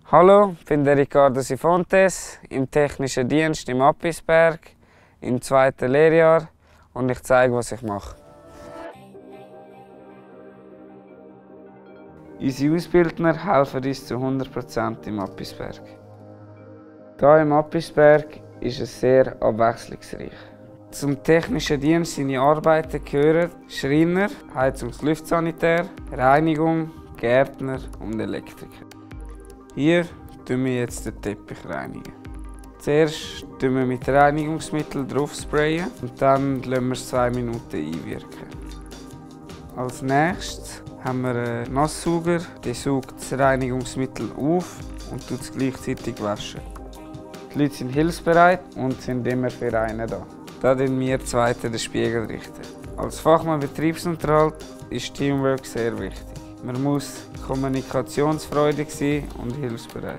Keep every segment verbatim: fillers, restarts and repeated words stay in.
Hallo, ich bin der Ricardo Sifontes im technischen Dienst im Appisberg im zweiten Lehrjahr und ich zeige, was ich mache. Unsere Ausbildner helfen uns zu hundert Prozent im Appisberg. Hier im Appisberg ist es sehr abwechslungsreich. Zum technischen Dienst seine Arbeiten gehören Schreiner, Heizungs- und Luftsanitär, Reinigung, Gärtner und Elektriker. Hier reinigen wir jetzt den Teppich. Reinigen. Zuerst sprayen wir mit Reinigungsmittel drauf sprayen und dann lassen wir es zwei Minuten einwirken. Als nächstes haben wir einen Nasssauger, der saugt das Reinigungsmittel auf und tut es gleichzeitig waschen. Die Leute sind hilfsbereit und sind immer für einen da. Da richten wir Zweite den Spiegel richten. Als Fachmann Betriebsneutral ist Teamwork sehr wichtig. Man muss kommunikationsfreudig sein und hilfsbereit.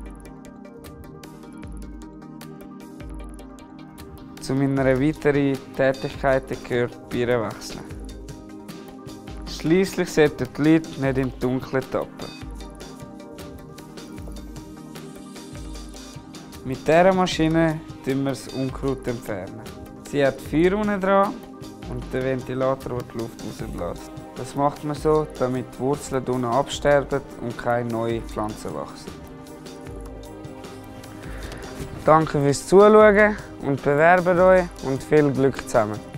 Zu meiner weiteren Tätigkeit gehört Bier wechseln. Schliesslich sollten die Leute nicht im Dunkeln tappen. Mit dieser Maschine entfernen wir das Unkraut. Sie hat Feuer unten dran und der Ventilator, der die Luft rausbläst. Das macht man so, damit die Wurzeln unten absterben und keine neuen Pflanzen wachsen. Danke fürs Zuschauen und bewerbt euch und viel Glück zusammen.